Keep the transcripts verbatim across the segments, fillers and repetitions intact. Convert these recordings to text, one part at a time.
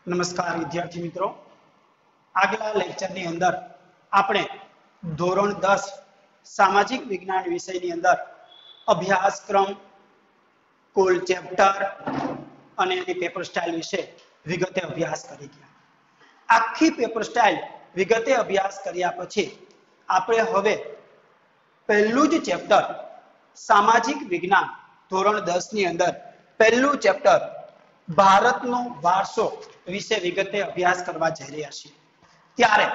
નમસ્કાર વિદ્યાર્થી મિત્રો, આગલા લેક્ચરની અંદર આપણે ધોરણ દસ સામાજિક વિજ્ઞાન વિષયની અંદર અભ્યાસક્રમ, કુલ ચેપ્ટર અને એની પેપર સ્ટાઇલ વિશે વિગતે અભ્યાસ કરી ગયા. આખી પેપર સ્ટાઇલ વિગતે અભ્યાસ કર્યા પછી આપણે હવે પહેલું જ ચેપ્ટર સામાજિક વિજ્ઞાન ધોરણ દસ ની અંદર પહેલું ચેપ્ટર ભારતનો વારસો વિશે વિગતે અભ્યાસ કરવા જઈ રહ્યા છીએ. ત્યારે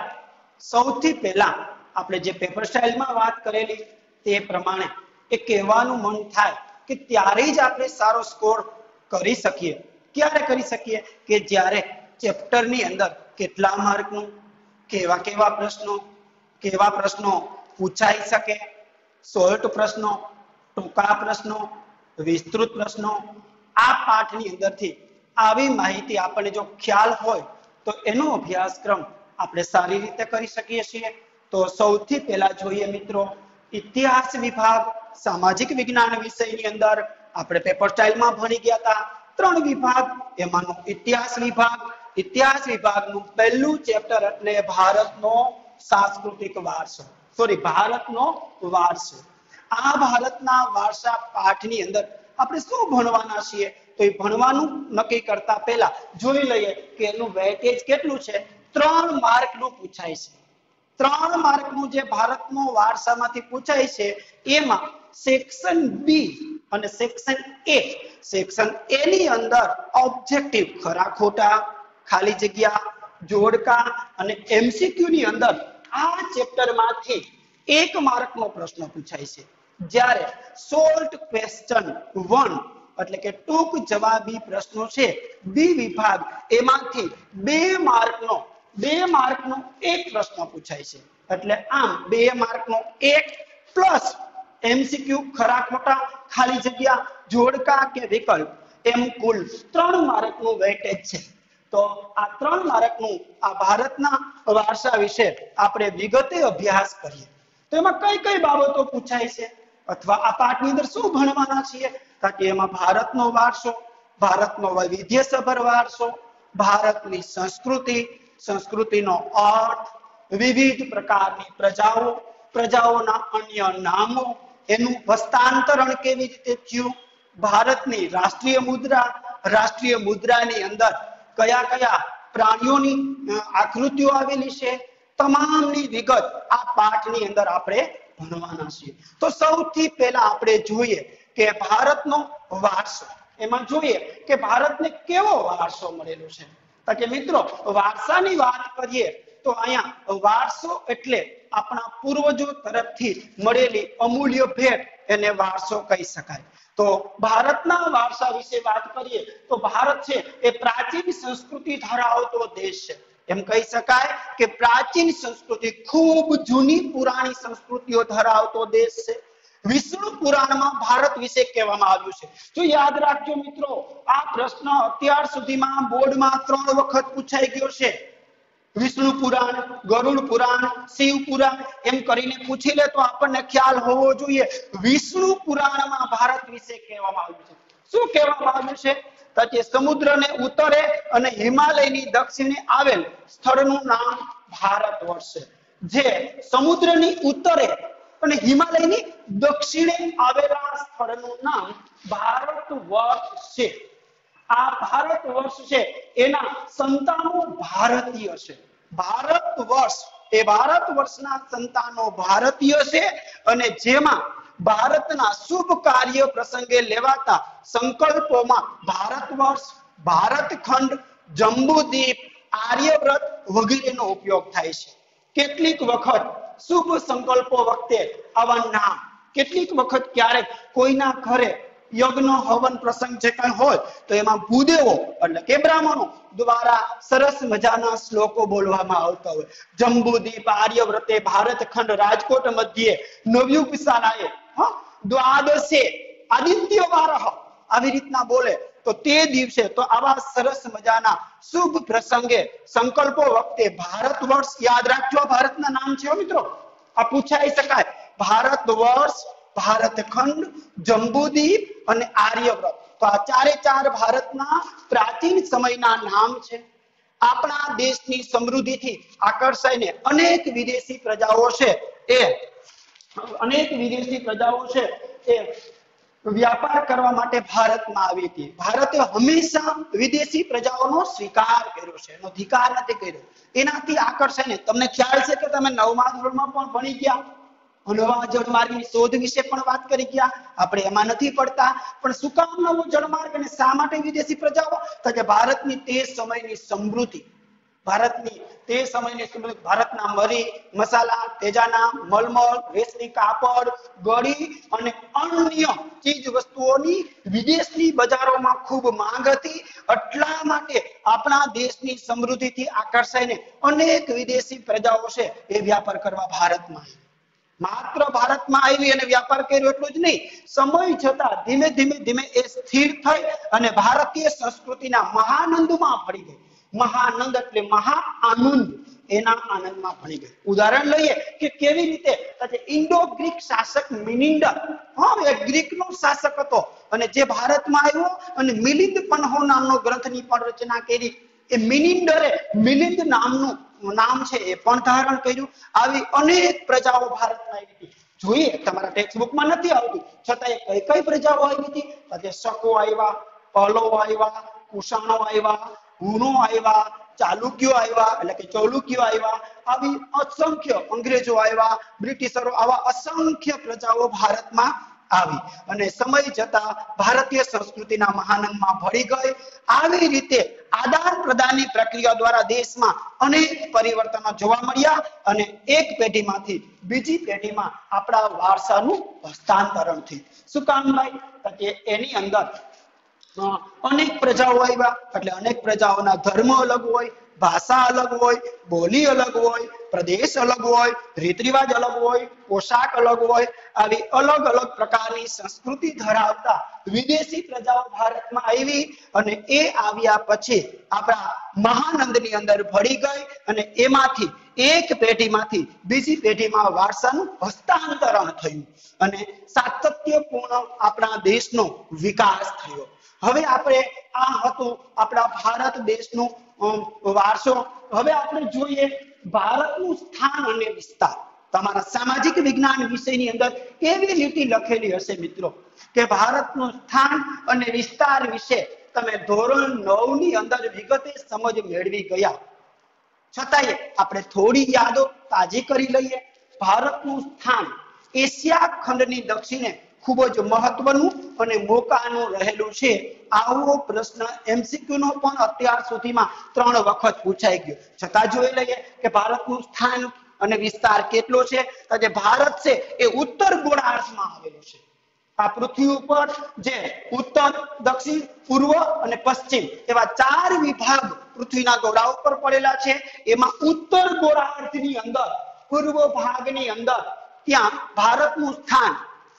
સૌથી પહેલા આપણે જે પેપર સ્ટાઇલમાં વાત કરેલી તે પ્રમાણે એ કહેવાનું મન થાય કે ત્યારે જ આપણે સારો સ્કોર કરી શકીએ. ક્યારે કરી શકીએ? કે જ્યારે ચેપ્ટરની અંદર કેટલા માર્કનું, કેવા કેવા પ્રશ્નો, કેવા પ્રશ્નો પૂછાઈ શકે, શોર્ટ પ્રશ્નો, ટૂંકા પ્રશ્નો, વિસ્તૃત પ્રશ્નો, આ પાઠની અંદરથી આવી માહિતી આપણને જો ખ્યાલ હોય તો એનો અભ્યાસક્રમ આપણે સારી રીતે કરી શકીએ છીએ. તો સૌથી પહેલા જોઈએ મિત્રો, ઇતિહાસ વિભાગ સામાજિક વિજ્ઞાન વિષયની અંદર આપણે પેપર સ્ટાઇલમાં ભણી ગયા હતા ત્રણ વિભાગ, એમાંનો ઇતિહાસ વિભાગ. ઇતિહાસ વિભાગનું પહેલું ચેપ્ટર એટલે ભારતનો સાંસ્કૃતિક વારસો, સોરી ભારતનો વારસો. આ ભારતના વારસા પાઠની અંદર આપણે શું ભણવાના છીએ? તો એ ભણવાનું નક્કી કરતા પહેલા જોઈ લઈએ કે એનું વેટેજ કેટલું છે. ત્રણ માર્કનું પૂછાય છે. ત્રણ માર્કનું જે ભારતનો વારસામાંથી પૂછાય છે એમાં સેક્શન બી અને સેક્શન એ. સેક્શન એ ની અંદર ઓબ્જેક્ટિવ ખરા ખોટા, ખાલી જગ્યા, જોડકા અને એમસીક્યુ ની અંદર આ ચેપ્ટરમાંથી એક માર્કનો પ્રશ્ન પૂછાય છે. જ્યારે શોર્ટ ક્વેશ્ચન વન એટલે કે ટૂંક જવાબી પ્રશ્નો છે બી વિભાગ, એમાંથી બે માર્કનો બે માર્કનો એક પ્રશ્ન પૂછાય છે. એટલે આમ બે માર્કનો એક પ્લસ એમસીક્યુ ખરા ખોટા, ખાલી જગ્યા, જોડકા કે વિકલ્પ, એમ કુલ ત્રણ માર્કનું વેટેજ છે. તો આ ત્રણ માર્કનું આ ભારતના વારસા વિશે આપણે વિગતે અભ્યાસ કરીએ તો એમાં કઈ કઈ બાબતો પૂછાય છે અથવા આ પાઠની અંદર શું ભણવાના છીએ? કે એમાં ભારતનો વારસો, ભારતનો વૈવિધ્યસભર વારસો, ભારતની સંસ્કૃતિ, સંસ્કૃતિનો અર્થ, વિવિધ પ્રકારની પ્રજાઓ, પ્રજાઓના અન્ય નામો, એનું હસ્તાંતરણ કેવી રીતે થયું, ભારતની રાષ્ટ્રીય મુદ્રા, રાષ્ટ્રીય મુદ્રાની અંદર કયા કયા પ્રાણીઓની આકૃતિઓ આવેલી છે, તમામની વિગત આ પાઠની અંદર આપણે ભણવાના છીએ. તો સૌથી પહેલા આપણે જોઈએ કે ભારતનો વારસો. એમાં જોઈએ કે ભારતને કેવો વારસો મળેલો છે. તો કે મિત્રો, વારસાની વાત કરીએ તો અહીંયા વારસો એટલે આપણા પૂર્વજો તરફથી મળેલી અમૂલ્ય ભેટ, એને વારસો કહી શકાય. તો ભારતના વારસા વિશે વાત કરીએ તો ભારત છે એ પ્રાચીન સંસ્કૃતિ ધરાવતો દેશ છે. એમ કહી શકાય કે પ્રાચીન સંસ્કૃતિ, ખૂબ જૂની પુરાણી સંસ્કૃતિઓ ધરાવતો દેશ છે. વિષ્ણુ પુરાણમાં ભારત વિશે કહેવામાં આવ્યું છે. જો યાદ રાખજો મિત્રો, આ પ્રશ્ન અત્યાર સુધીમાં બોર્ડમાં ત્રણ વખત પૂછાઈ ગયો છે. વિષ્ણુ પુરાણ, ગરુડ પુરાણ, શિવ પુરાણ એમ કરીને પૂછી લે તો આપણને ખ્યાલ હોવો જોઈએ. વિષ્ણુ પુરાણમાં ભારત વિશે કહેવામાં આવ્યું છે. શું કહેવામાં આવ્યું છે? કે સમુદ્રને ઉત્તરે અને હિમાલયની દક્ષિણે આવેલ સ્થળનું નામ ભારત વર્ષ છે. જે સમુદ્રની ઉત્તરે અને હિમાલયની દક્ષિણે આવેલા સ્થળનું નામ ભારત વર્ષ છે. આ ભારત વર્ષ છે એના સંતાનો ભારતીય છે. ભારત વર્ષ એ ભારત વર્ષના સંતાનો ભારતીય છે અને જેમાં ભારતના શુભ કાર્ય પ્રસંગે લેવાતા સંકલ્પોમાં ભારત વર્ષ, ભારતખંડ, જંબુદ્વીપ, આર્યવ્રત વગેરેનો ઉપયોગ થાય છે. કેટલીક વખત શુભ સંકલ્પો વખતે આવા નામ, કેટલીક વખત ક્યારેક કોઈના ઘરે યજ્ઞ હવન પ્રસંગ જે કઈ હોય તો એમાં ભૂદેવો એટલે કે બ્રાહ્મણો દ્વારા સરસ મજાના શ્લોકો બોલવામાં આવતા હોય. જંબુદ્વીપ, આર્યવ્રતે, ભારતખંડ, રાજકોટ મધ્યે, નવયુગ શાળાએ, હા, દ્વાદશે આદિત્ય વારહ, આવી રીતના બોલે તો તે દિવસે તો આવા સરસ મજાના શુભ પ્રસંગે સંકલ્પો વખતે ભારત વર્ષ યાદ રાખજો. ભારતના નામ છે મિત્રો, આ પૂછાઈ શકાય. ભારત વર્ષ, ભારતખંડ, જંબુદ્વીપ અને આર્યવ્રત, તો આ ચારે ચાર ભારતના પ્રાચીન સમયના નામ છે. આપણા દેશની સમૃદ્ધિથી આકર્ષાઈને અનેક વિદેશી પ્રજાઓ છે એ અનેક વિદેશી પ્રજાઓ છે એ વ્યાપાર કરવા માટે ભારતમાં આવી હતી. ભારતે હંમેશા વિદેશી પ્રજાઓનો સ્વીકાર કર્યો છે, એનો ધિક્કાર નથી કર્યો. એનાથી આકર્ષાઈને તમને ખ્યાલ છે કે તમે નવમા ધોરણમાં પણ ભણી ગયા, નવા જળમાર્ગની શોધ વિશે પણ વાત કરી ગયા. આપણે એમાં નથી પડતા, પણ શું કામ નવો જળમાર્ગ અને શા માટે વિદેશી પ્રજાઓ? તો કે ભારતની તે સમયની સમૃદ્ધિ, ભારતની તે સમયની સમૃદ્ધિ, ભારતના મરી, મસાલા, તેજાના, મલમલ, રેશમી કાપડ, ગળી અને અન્ય ચીજ વસ્તુઓની વિદેશની બજારોમાં ખૂબ માંગ હતી. એટલા માટે આપણા દેશની સમૃદ્ધિથી આકર્ષાઈને અનેક વિદેશી પ્રજાઓ છે એ વ્યાપાર કરવા ભારતમાં આવી. માત્ર ભારતમાં આવી અને વ્યાપાર કર્યો એટલું જ નહીં, સમય જતા ધીમે ધીમે ધીમે એ સ્થિર થઈ અને ભારતીય સંસ્કૃતિના મહાનંદમાં ભળી ગઈ. મહાનંદ એટલે મહા આનંદ, એના આનંદમાં ભળી ગઈ. ઉદાહરણ લઈએ કે કેવી રીતે ઇન્ડો ગ્રીક શાસક મિલિન્ડર, હા એ ગ્રીકનો શાસક હતો અને જે ભારતમાં આવ્યો અને મિલિંદ પન્હો નામનો ગ્રંથની પણ રચના કરી. એ મિલિન્ડરે મિલિંદ નામનું નામ છે એ પણ ધારણ કર્યું. આવી અનેક પ્રજાઓ ભારતમાં આવી હતી. જોઈએ તમારા ટેક્સ્ટબુકમાં નથી આવતું, છતાં એ કઈ કઈ પ્રજાઓ આવી હતી? આજે શકો આવ્યા, પલ્લવ આવ્યા, કુષાણો આવ્યા, હુનો આવ્યા, ચાલુક્યો આવ્યા એટલે કે ચૌલુક્યો આવ્યા. આવી અસંખ્ય અંગ્રેજો આવ્યા, બ્રિટિશરો, આવા અસંખ્ય પ્રજાઓ ભારતમાં આવી અને સમય જતા ભારતીય સંસ્કૃતિના મહાનંદમાં ભળી ગઈ. આવી રીતે આદાન પ્રદાનની પ્રક્રિયા દ્વારા દેશમાં અનેક પરિવર્તનો જોવા મળ્યા અને એક પેઢીમાંથી બીજી પેઢીમાં આપણા વારસાનું હસ્તાંતરણ થયું. શું કામ ભાઈ? કે એની અંદર અનેક પ્રજાઓ આવ્યા એટલે અનેક પ્રજાઓના ધર્મ અલગ હોય, ભાષા અલગ હોય, બોલી અલગ હોય, પ્રદેશ અલગ હોય, રીત રિવાજ અલગ હોય, પોશાક અલગ હોય. આવી અલગ અલગ પ્રકારની સંસ્કૃતિ ધરાવતા વિદેશી પ્રજાઓ ભારતમાં આવી અને એ આવ્યા પછી આપણા મહાનંદની અંદર ભળી ગઈ અને એમાંથી એક પેઢીમાંથી બીજી પેઢીમાં વારસાનું હસ્તાંતરણ થયું અને સાતત્યપૂર્ણ આપણા દેશનો વિકાસ થયો. હવે આપણે આ હતું આપણા ભારત દેશનું વારસો. હવે આપણે જોઈએ ભારતનું સ્થાન અને વિસ્તાર. તમારા સામાજિક વિજ્ઞાન વિષયની અંદર એવી લીટી લખેલી હશે મિત્રો કે ભારતનું સ્થાન અને વિસ્તાર વિશે તમે ધોરણ નવ ની અંદર વિગતે સમજ મેળવી ગયા. છતાંય આપણે થોડી યાદો તાજી કરી લઈએ. ભારતનું સ્થાન એશિયા ખંડની દક્ષિણે ખૂબ જ મહત્વનું અને મોકાનું રહેલું છે. આવો પ્રશ્ન એમસીક્યુ નો પણ અત્યાર સુધીમાં ત્રણ વખત પૂછાઈ ગયો. છતાં જોઈ લઈએ કે ભારતનું સ્થાન અને વિસ્તાર કેટલો છે. તો જે ભારત છે એ ઉત્તર ગોળાર્ધમાં આવેલું છે. આ પૃથ્વી ઉપર જે ઉત્તર, દક્ષિણ, પૂર્વ અને પશ્ચિમ એવા ચાર વિભાગ પૃથ્વીના ગોળા ઉપર પડેલા છે. એમાં ઉત્તર ગોળાર્ધની અંદર પૂર્વ ભાગની અંદર ત્યાં ભારતનું સ્થાન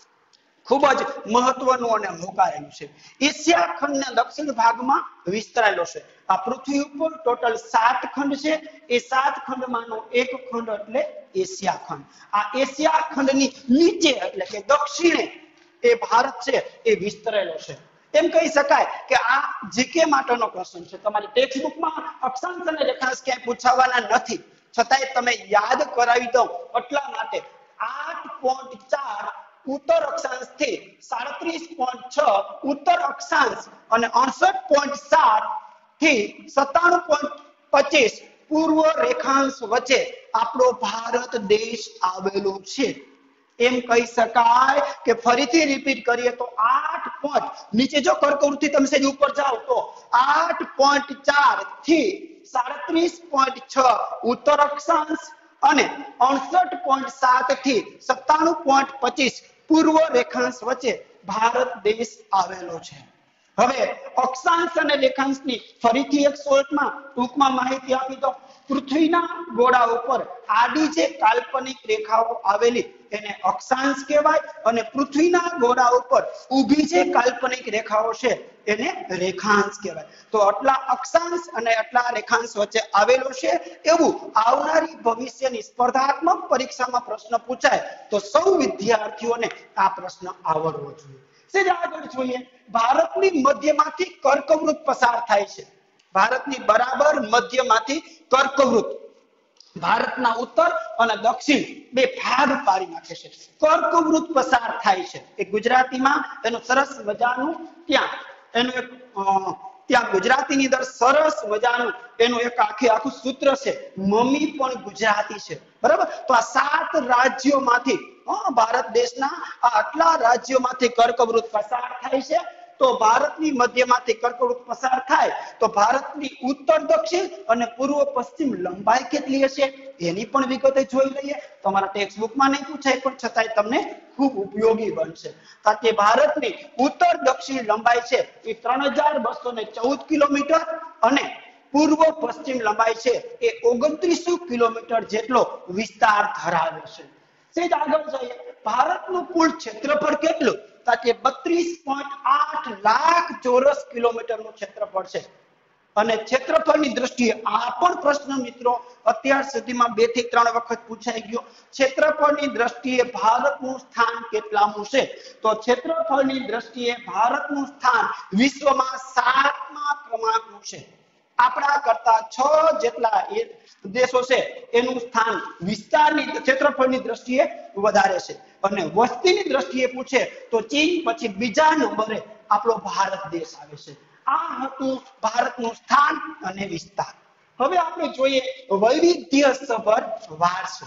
ખૂબ જ મહત્વનું અને મોકાયેલું છે. એશિયા ખંડના દક્ષિણ ભાગમાં વિસ્તરાયેલો છે. આ પૃથ્વી ઉપર ટોટલ સાત ખંડ છે. એ સાત ખંડમાંનો એક ખંડ એટલે એશિયા ખંડ. આ એશિયા ખંડની નીચે એટલે કે દક્ષિણે એ ભારત છે એ વિસ્તરેલો છે. એમ કહી શકાય કે આ જીકે માટેનો પ્રશ્ન છે. તમારી ટેક્સ્ટ બુકમાં અક્ષાંશ અને રેખાંશ ક્યાંય પૂછાવાના નથી, છતાંય તમે યાદ કરાવી દો એટલા માટે આઠ પોઈન્ટ ચાર ઉત્તર અક્ષાંશ થી સાડત્રીસ પોઈન્ટ છ ઉત્તર અક્ષાંશ અને અડસઠ પોઈન્ટ સાત થી સત્તાણું પોઈન્ટ પચીસ પૂર્વ રેખાંશ વચ્ચે આપણો ભારત દેશ આવેલો છે. એમ કહી શકાય કે ફરીથી રિપીટ કરીએ તો આઠ પોઈન્ટ નીચે જો કર્કવૃત્તિ તમે સેજ ઉપર જાઓ તો આઠ પોઈન્ટ ચાર થી સાડત્રીસ પોઈન્ટ છ ઉત્તર અક્ષાંશ અને અડસઠ પોઈન્ટ સાત થી સત્તાણું પોઈન્ટ પચીસ પૂર્વ રેખાંશ વચ્ચે ભારત દેશ આવેલો છે. હવે અક્ષાંશ અને રેખાંશની ફરીથી એક શોર્ટમાં ટૂંકમાં માહિતી આપી દો. પૃથ્વીના ગોળા ઉપર આડી જે કાલ્પનિક રેખાઓ આવેલી એને અક્ષાંશ કહેવાય અને પૃથ્વીના ગોળા ઉપર ઊભી જે કાલ્પનિક રેખાઓ છે એને રેખાંશ કહેવાય. તો આટલા અક્ષાંશ અને આટલા રેખાંશ વચ્ચે આવેલો છે એવું આવનારી ભવિષ્યની સ્પર્ધાત્મક પરીક્ષામાં પ્રશ્ન પૂછાય તો સૌ વિદ્યાર્થીઓને આ પ્રશ્ન આવડવો જોઈએ. સેજ આગળ જોઈએ. ભારતની મધ્યમાંથી કર્કવૃત પસાર થાય છે. ભારતની બરાબર મધ્યમાંથી કર્કવૃત ભારતના ઉત્તર અને દક્ષિણ બે ભાગ પાડી નાખે છે. કર્કવૃત પસાર થાય છે એ ગુજરાતીમાં એનું સરસ મજાનું ત્યાં એનું એક ત્યાં ગુજરાતીની અંદર સરસ મજાનું એનું એક આખી આખું સૂત્ર છે. મમ્મી પણ ગુજરાતી છે, બરાબર. તો આ સાત રાજ્યોમાંથી ભારત દેશના આ આટલા રાજ્યોમાંથી કર્કવૃત પસાર થાય છે. તો ભારતની મધ્યમાંથી કર્કવૃત પસાર થાય તો ભારતની ઉત્તર દક્ષિણ અને પૂર્વ પશ્ચિમ લંબાઈ કેટલી હશે એની પણ વિગતે જોઈ લઈએ. તમારા ટેક્સ્ટ બુકમાં નહીં પૂછાય પણ છતાંય તમને ખૂબ ઉપયોગી બનશે. કારણ કે ભારતની ઉત્તર દક્ષિણ લંબાઈ છે એ ત્રણ હજાર બસો ને ચૌદ કિલોમીટર અને પૂર્વ પશ્ચિમ લંબાઈ છે એ ઓગણત્રીસો કિલોમીટર જેટલો વિસ્તાર ધરાવે છે. સેજ આગળ જઈએ. ભારતનું કુલ ક્ષેત્રફળ કેટલું? કે બત્રીસ પોઈન્ટ આઠ લાખ ચોરસ કિલોમીટરનું ક્ષેત્રફળ છે. અને ક્ષેત્રફળની દ્રષ્ટિએ આ પણ પ્રશ્ન મિત્રો અત્યાર સુધીમાં બે થી ત્રણ વખત પૂછાઈ ગયો. ક્ષેત્રફળની દ્રષ્ટિએ ભારતનું સ્થાન કેટલામું છે? તો ક્ષેત્રફળની દ્રષ્ટિએ ભારતનું સ્થાન વિશ્વમાં સાતમા ક્રમાંકનું છે. આપણા કરતા છ જેટલા દેશો છે એનું સ્થાન વિસ્તારની ક્ષેત્રફળની દ્રષ્ટિએ વધારે છે. અને વસ્તીની દ્રષ્ટિએ પૂછે તો ચીન પછી બીજા નંબરે આપણો ભારત દેશ આવે છે. આ હતું ભારતનું સ્થાન અને વિસ્તાર. હવે આપણે જોઈએ વૈવિધ્યસભર વારસો.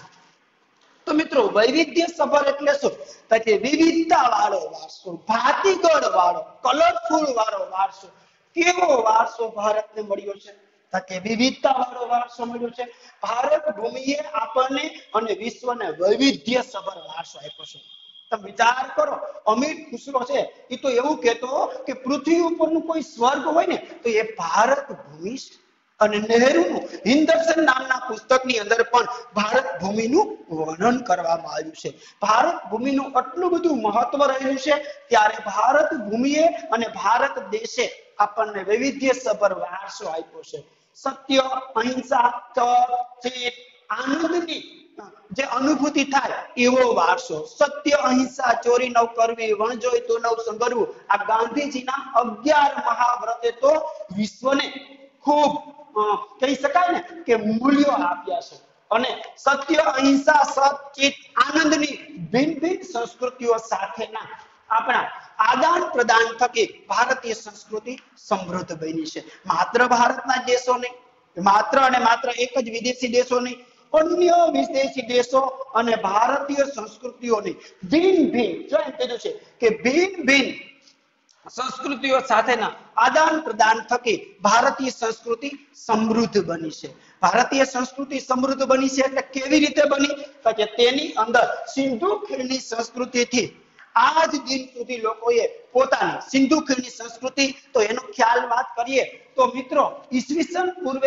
તો મિત્રો વૈવિધ્યસભર એટલે શું? તો કે વિવિધતા વાળો વારસો, ભાતીગળ વાળો, કલરફુલ વાળો વારસો. કેવો વારસો ભારતને મળ્યો છે? કે વિવિધતા વાળો વારસો મળ્યો છે. ભારત ભૂમિએ આપણને અને વિશ્વને વૈવિધ્યસભર વારસો આપ્યો છે. તમે વિચાર કરો, અમિત ખુસરો છે એ તો એવું કહેતો કે પૃથ્વી ઉપરનું કોઈ સ્વર્ગ હોય ને તો એ ભારત ભૂમિ છે. અને નહેરુનું હિન્દર્શન નામના પુસ્તકની અંદર પણ ભારત ભૂમિનું વર્ણન કરવામાં આવ્યું છે. ભારત ભૂમિનું આટલું બધું મહત્વ રહેલું છે ત્યારે ભારત ભૂમિએ અને ભારત દેશે આપણને વૈવિધ્યસભર વારસો આપ્યો છે. સત્ય, અહિંસા, તપ, આનંદની જે અનુભૂતિ થાય એવો વારસો. સત્ય, અહિંસા, ચોરી ન કરવી, વણજોઈ તો ન સંગરવું, આ ગાંધીજીના અગિયાર મહાવ્રતે તો વિશ્વને ખૂબ કહી શકાય ને કે મૂલ્યો આપ્યા છે. અને સત્ય, અહિંસા, સત, આનંદની ભિન્ન ભિન્ન સંસ્કૃતિઓ સાથેના આપણા આદાન પ્રદાન થકી ભારતીય સંસ્કૃતિ સમૃદ્ધ બની છે. માત્ર ભારતના દેશો નહીં, માત્ર અને માત્ર એક જ વિદેશી દેશો નહીં, અન્ય વિદેશી દેશો અને ભારતીય સંસ્કૃતિઓની ભિન્ન ભિન્ન જો એમ કીધું છે કે ભિન્ન ભિન્ન સંસ્કૃતિઓ સાથેના આદાન પ્રદાન થકી ભારતીય સંસ્કૃતિ સમૃદ્ધ બની છે. ભારતીય સંસ્કૃતિ સમૃદ્ધ બની છે એટલે કેવી રીતે બની? કે તેની અંદર સિંધુ ખીણની સંસ્કૃતિથી આજ દિન સુધી લોકોએ પોતાની સિંધુ ખીણની સંસ્કૃતિ તો એનો ખ્યાલ વાત કરીએ તો મિત્રો ઈસવીસન પૂર્વે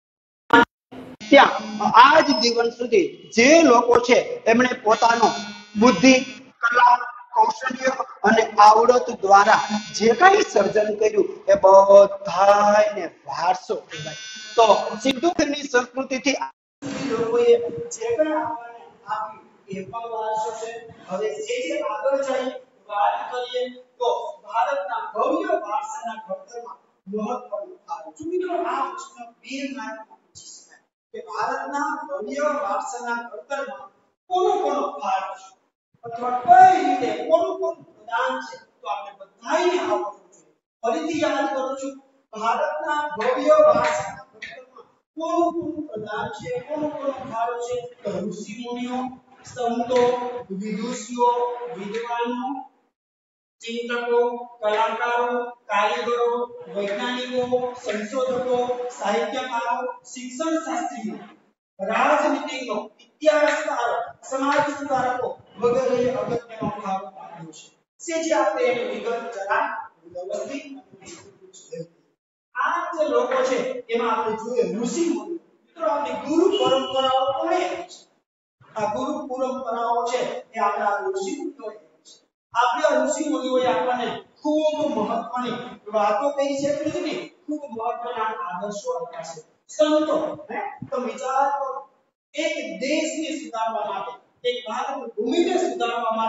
ત્યાં આજ દિવસ સુધી જે લોકો છે એમણે પોતાનો બુદ્ધિ, કલા, કૌશલ્ય અને આવડત દ્વારા જે કંઈ સર્જન કર્યું એ બધાને વારસો કહેવાય. તો સિંધુ ખીણની સંસ્કૃતિથી લોકોએ જે કંઈ આપણને આપ્યું એ પણ વારસો છે. હવે જે જે આગળ જઈ વાત કરીએ તો ભારતના ભવ્ય વારસાના ઘડતરમાં મહત્વનું ફાળો. મિત્રો આ પ્રશ્ન બે માર્કમાં પૂછી શકાય કે ભારતના ભવ્ય વારસાના ઘડતરમાં કોનો કોનો ફાળો છે અથવા કઈ રીતે કોનું કોનું પ્રદાન છે તો આપણે બધાને આવડવું જોઈએ. ફરીથી યાદ કરું છું, ભારતના ભવ્ય વારસાના ઘડતરમાં કોનું કોનું પ્રદાન છે, કોનો કોનો ફાળો છે? તો ઋષિ મુનિઓ, સંતો, વિદુષીઓ, વિદ્વાનો, ચિંતકો, કલાકારો, કારીગરો, વૈજ્ઞાનિકો, સંશોધકો, સાહિત્યકારો, શિક્ષણ શાસ્ત્રીઓ, રાજનીતિજ્ઞો, ઇતિહાસકારો, સમાજ સુધારકો વગેરે અગત્યનો ફાળો આપ્યો છે. સેજે આપણે એની વિગત જરા વ્યવસ્થિત જોઈએ. આ જે લોકો છે એમાં આપણે જોઈએ ઋષિ મુનિઓ. મિત્રો આપણી ગુરુ પરંપરાઓ કોણે છે? આ ગુરુ પરંપરાઓ છે એ આપણા ઋષિ મુનિઓએ છે. આપણા ઋષિ મુનિઓએ આપણને ખૂબ મહત્વની વાતો કહી છે, એટલે ખૂબ મહત્વના આદર્શો આપ્યા છે. સંતો, હે તો વિચાર કરો, એક દેશને સુધારવા માટે, એક ભારત ભૂમિને સુધારવા માટે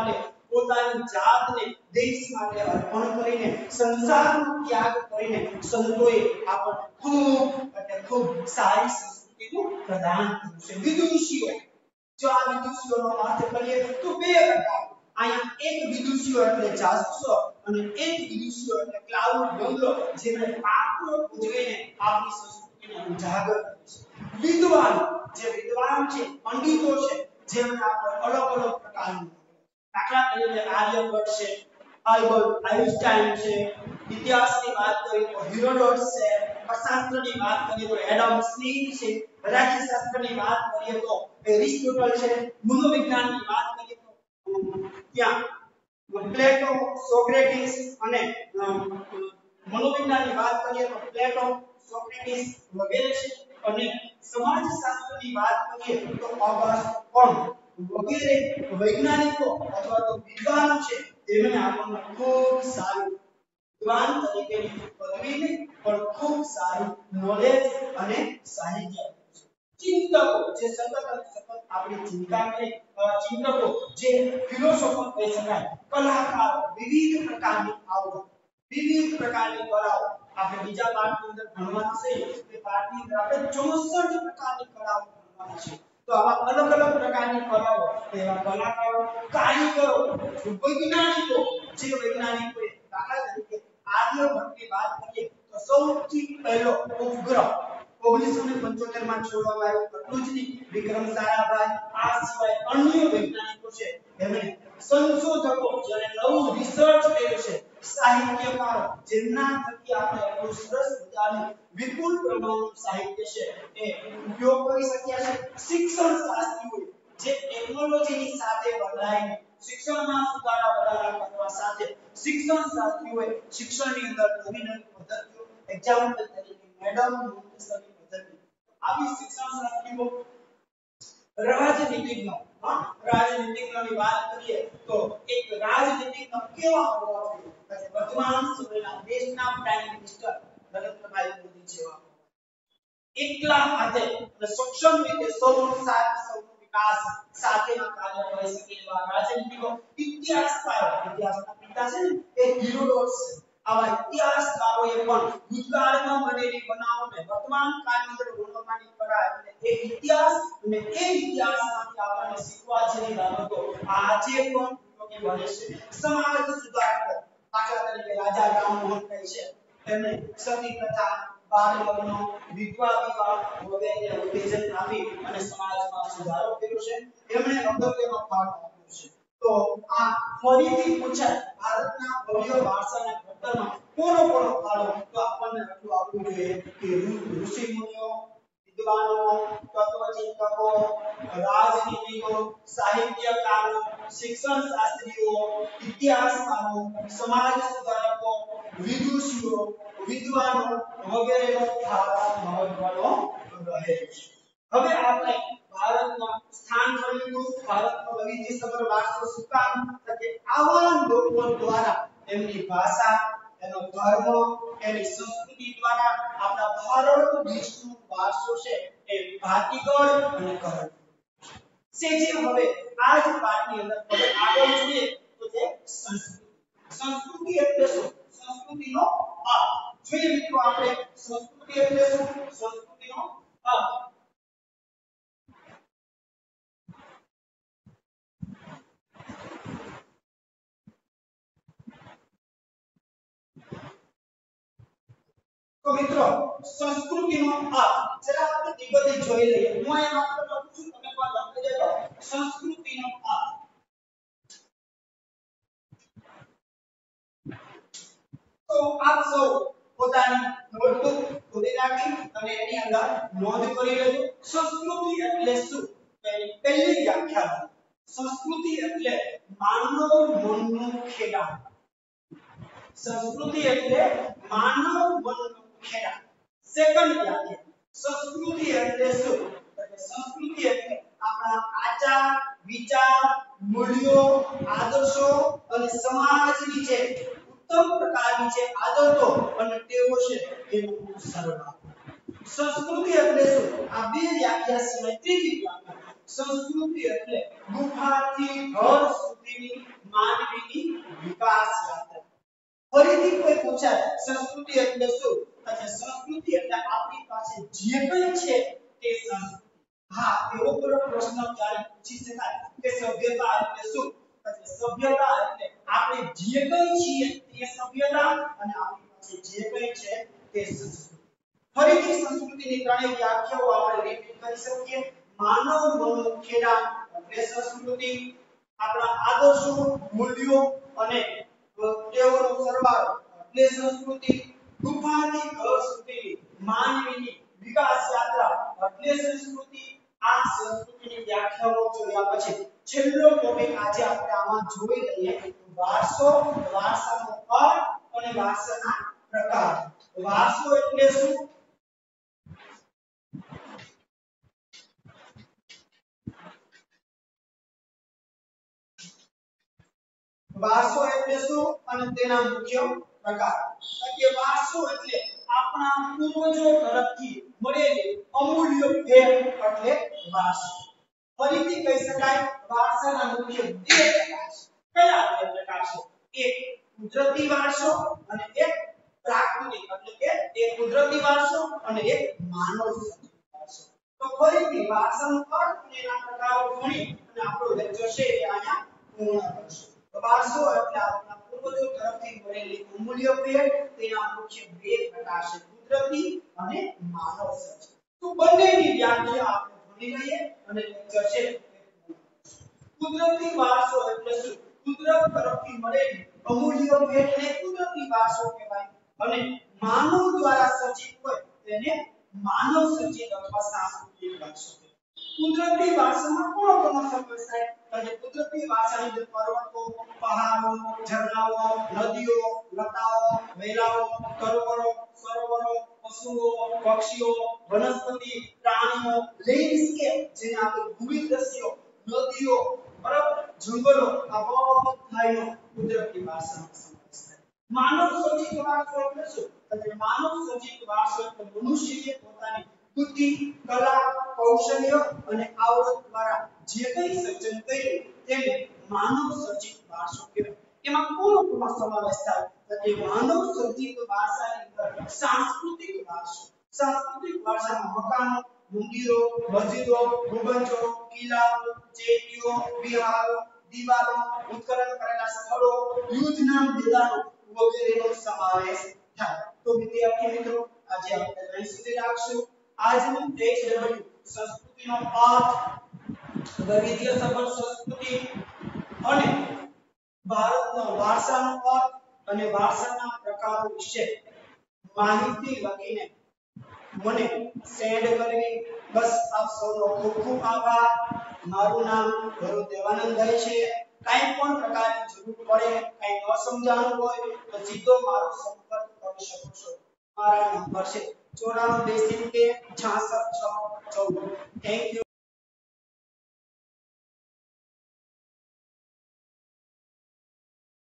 પોતાની જાતને દેશ માટે અર્પણ કરીને સંસારનો ત્યાગ કરીને સંતોએ આપણને ખૂબ એટલે ખૂબ સારી સંસ્કૃતિનું પ્રદાન કર્યું છે વિદુષીઓ જો આ વિદુષીઓનો અર્થ કરીએ તો બે પ્રકાર અહીંયા એક વિદુષીઓ એટલે જાસૂસો અને એક વિદુષીઓ એટલે ક્લાઉડ બંગલો જેમણે પાત્રો ઉજવીને આપણી સંસ્કૃતિને ઉજાગર કરી છે વિદ્વાન જે વિદ્વાન છે પંડિતો છે જેમણે આપણે અલગ અલગ પ્રકારના દાખલા તરીકે આર્યભટ્ટ છે આલ્બર્ટ આઇન્સ્ટાઈન છે ઇતિહાસની વાત કરીએ તો હિરોડોટસ છે અર્થશાસ્ત્રની વાત કરીએ તો એડમ સ્મિથ છે રાજ્યશાસ્ત્રની વાત કરીએ તો એરિસ્ટોટલ છે મનોવિજ્ઞાનની વાત કરીએ તો ત્યાં પ્લેટો સોક્રેટિસ અને મનોવિજ્ઞાનની વાત કરીએ તો પ્લેટો સોક્રેટિસ વગેરે છે અને સમાજશાસ્ત્રની વાત કરીએ તો ઓગસ્ટ કોમ્ટ વગેરે વૈજ્ઞાનિકો અથવા તો વિદ્વાનો છે જેમણે આપણને ખૂબ સારું વિદ્વાન તરીકેની પદવીને પણ ખૂબ સારું નોલેજ અને સાહિત્ય ચિંતકો જે સતત અને સતત આપણી ચિંતા કરે ચિંતકો જે ફિલોસોફર કહી શકાય કલાકારો વિવિધ પ્રકારની આવડત વિવિધ પ્રકારની કલાઓ આપણે બીજા પાઠની અંદર ભણવાનું છે તે પાઠની અંદર આપણે ચોસઠ પ્રકારની કલાઓ ભણવાની છે તો આવા અલગ અલગ પ્રકારની કલાઓ એવા કલાકારો કારીગરો વૈજ્ઞાનિકો જે વૈજ્ઞાનિકોએ દાખલા તરીકે આર્યભટ્ટની વાત કરીએ તો સૌથી પહેલો ઉપગ્રહ ઓગણીસો પંચોતેર માં છોડવામાં આવ્યો એટલું જ નહીં વિક્રમ સારાભાઈ આ સિવાય અન્ય વૈજ્ઞાનિકો છે એમણે સંશોધકો જેને નવું રિસર્ચ કર્યું છે સાહિત્યકારો જેમના થકી આપણે એટલું સરસ મજાનું વિપુલ પ્રમાણનું સાહિત્ય છે એ ઉપયોગ કરી શક્યા છે શિક્ષણ શાસ્ત્રીઓ જે ટેકનોલોજીની સાથે બદલાઈને શિક્ષણમાં સુધારા વધારા કરવા સાથે શિક્ષણ શાસ્ત્રીઓએ શિક્ષણની અંદર નવી નવી પદ્ધતિઓ એક્ઝામ્પલ તરીકે મેડમ મોન્ટેસરી પદ્ધતિ આવી શિક્ષણ શાસ્ત્રીઓ રાજનીતિજ્ઞ હા રાજનીતિજ્ઞની વાત કરીએ તો એક રાજનીતિજ્ઞ કેવા હોવા જોઈએ વર્તમાન સમયના દેશના પ્રાઇમ મિનિસ્ટર નરેન્દ્રભાઈ મોદી જેવા એકલા હાથે અને સક્ષમ રીતે સૌનો સાથ સૌનો વિકાસ સાથેના કાર્ય કરી શકે એવા રાજનીતિકો ઇતિહાસકારો ઇતિહાસના પિતા છે ને એ હિરોડોટસ આવા ઇતિહાસકારોએ પણ ભૂતકાળમાં બનેલી બનાવોને વર્તમાન કાળની અંદર ગુણવત્તાની કળા એટલે એ ઇતિહાસ અને એ ઇતિહાસમાંથી આપણને શીખવા જેવી બાબતો આજે પણ ઉપયોગી બને છે સમાજ સુધારકો દાખલા તરીકે રાજા રામમોહન રાય છે તેમણે સતી પ્રથા બાળ લગ્ન વિધવા વિવાહ વગેરે ઉત્તેજન આપી અને સમાજમાં સુધારો કર્યો છે એમણે અગત્યનો ફાળો આપ્યો છે તો આ ફરીથી પૂછાય ભારતના ભવ્ય વારસાના ઘડતરમાં કોનો કોનો ફાળો તો આપણને આટલું આવવું જોઈએ કે ઋષિ મુનિઓ વિદ્વાનો તત્વચિંતકો રાજનીતિકો સાહિત્યકારો શિક્ષણ શાસ્ત્રીઓ ઇતિહાસકારો સમાજ સુધારકો વિદુષીઓ વિદ્વાનો વગેરેનો ફાળો મહત્વનો રહે છે હવે આપણે ભારતના સ્થાન જોયું ભારતનો વૈવિધ્યસભર વારસો શું કામ કે આવા લોકો દ્વારા એમની ભાષા એનો ધર્મ એની સંસ્કૃતિ દ્વારા આપણા ભારત દેશનો વારસો છે એ ભાતીગળ અને કરણ છે જે હવે આ જ પાઠની અંદર હવે આગળ જોઈએ તો તે સંસ્કૃતિ સંસ્કૃતિ એટલે શું સંસ્કૃતિનો અર્થ જોઈએ મિત્રો આપણે સંસ્કૃતિ એટલે શું સંસ્કૃતિનો અર્થ તો મિત્રો સંસ્કૃતિનો અર્થ જરા આપણે વિગતે જોઈ લઈએ હું અહીં માત્ર લખું છું તમે પણ લખી દેજો સંસ્કૃતિનો અર્થ તો આપ સૌ પોતાની નોટબુક ખોલી રાખી અને એની અંદર નોંધ કરી લેજો સંસ્કૃતિ એટલે શું તેની પહેલી વ્યાખ્યા સંસ્કૃતિ એટલે માનવ મનનું ખેડાણ સંસ્કૃતિ એટલે માનવ મનનું ખેડાણ સેકન્ડ વ્યાખ્યા સંસ્કૃતિ એટલે શું એટલે સંસ્કૃતિ એટલે આપણા આચાર વિચાર મૂલ્યો આદર્શો અને સમાજની જે ઉત્તમ પ્રકારની જે આદતો અને ટેવો છે એનું સરળ સંસ્કૃતિ એટલે શું આ બે વ્યાખ્યા સિવાય ત્રીજી વ્યાખ્યા સંસ્કૃતિ એટલે ગુફાથી ઘર સુધીની માનવીની વિકાસ યાત્રા. ફરીથી કોઈ પૂછાય સંસ્કૃતિ એટલે શું? એટલે સંસ્કૃતિ એટલે આપણી પાસે જે કંઈ છે તે સંસ્કૃતિ. હા, એવો કોઈ પ્રશ્ન ક્યારે પૂછી શકાય કે સભ્યતા એટલે શું? એટલે સભ્યતા એટલે આપણે જે કંઈ છીએ તે સભ્યતા અને આપણી પાસે જે કંઈ છે તે સંસ્કૃતિ. ફરીથી સંસ્કૃતિની ત્રણેય વ્યાખ્યાઓ આપણે રિપીટ કરી શકીએ. માનવ મનોખેડા એટલે સંસ્કૃતિ, આપણા આદર્શો, મૂલ્યો અને તેઓનો સરવાળો એટલે સંસ્કૃતિ, ગુફાથી ઘર સુધીની માનવીની વિકાસ યાત્રા એટલે સંસ્કૃતિ. આ સંસ્કૃતિની વ્યાખ્યાઓ જોયા પછી છેલ્લો ટોપિક આજે આપણે આમાં જોઈ લઈએ વારસો, વારસાનો અર્થ અને વારસાના પ્રકાર. વારસો એટલે શું? વારસો એટલે શું અને તેના મુખ્ય પ્રકાર. કે વારસો એટલે આપણા પૂર્વજો તરફથી મળેલી અમૂલ્ય ભેટ એટલે વારસો. ફરીથી કહી શકાય વારસાના મુખ્ય બે પ્રકાર છે. કયા બે પ્રકાર છે? એક કુદરતી વારસો અને એક પ્રાકૃતિક એટલે કે એક કુદરતી વારસો અને એક માનવ સર્જિત વારસો. તો ફરીથી વારસાનો અર્થ અને એના પ્રકારો ગણી અને આપણો લેક્ચર છે એ અહીંયા પૂર્ણ કરશું. વારસો એટલે આપણા પૂર્વજો તરફથી મળેલી અમૂલ્ય ભેટ. તેના મુખ્ય બે પ્રકાર છે કુદરતી અને માનવ સર્જિત. તો બંનેની વ્યાખ્યા આપણે ભણી લઈએ અને લેક્ચર છે કુદરતી વારસો એટલે શું? કુદરત તરફથી મળેલી અમૂલ્ય ભેટને કુદરતી વારસો કહેવાય અને માનવ દ્વારા સર્જિત હોય તેને માનવ સર્જિત અથવા સાંસ્કૃતિક વારસો. કુદરતી વારસામાં કોનો કોનો સમાવેશ થાય? એટલે કુદરતી વારસાની અંદર પર્વતો, પહાડો, ઝરણાઓ, નદીઓ, લતાઓ, વેલાઓ, તળાવો, સરોવરો, પશુઓ, પક્ષીઓ, વનસ્પતિ, પ્રાણીઓ, લેન્ડસ્કેપ જેને આપણે ભૂમિ દ્રશ્યો, નદીઓ, બરાબર, જંગલો, આ બધાનો કુદરતી વારસામાં સમાવેશ થાય. માનવ સર્જિત વારસો એટલે શું? એટલે માનવ સર્જિત વારસો એટલે મનુષ્યએ પોતાની બુદ્ધિ, કલા, કૌશલ્ય અને આવડત દ્વારા જે કંઈ સર્જન કર્યું તેને માનવ સર્જિત વારસો કહેવાય. એમાં કોનો કોનો સમાવેશ થાય? એટલે માનવ સર્જિત વારસાની અંદર સાંસ્કૃતિક વારસો. સાંસ્કૃતિક વારસામાં મકાનો, મંદિરો, મસ્જિદો, ગુંબજો, કિલ્લાઓ, ચેટીઓ, વિહારો, દિવાલો, ઉત્ખનન કરેલા સ્થળો, યુદ્ધના મેદાનો વગેરેનો સમાવેશ થાય. તો વિદ્યાર્થી મિત્રો આજે આપણે અહીં સુધી રાખશું. આજનું ટેક્સ્ટ ડબલ્યુ સંસ્કૃતિનો અર્થ, વૈવિધ્યસભર સંસ્કૃતિ અને ભારતનો વારસાનો અર્થ અને વારસાના પ્રકારો વિશે માહિતી લખીને મને સેન્ડ કરવી. બસ આપ સૌનો ખૂબ ખૂબ આભાર. મારું નામ ભરત દેવાનંદભાઈ છે. કાંઈ પણ પ્રકારની જરૂર પડે, કાંઈ ન સમજાણું હોય તો સીધો મારો સંપર્ક કરી શકો છો. મારા નંબર છે ચોરાણું બે સિત્તેર છાસઠ છ ચૌદ. Thank you.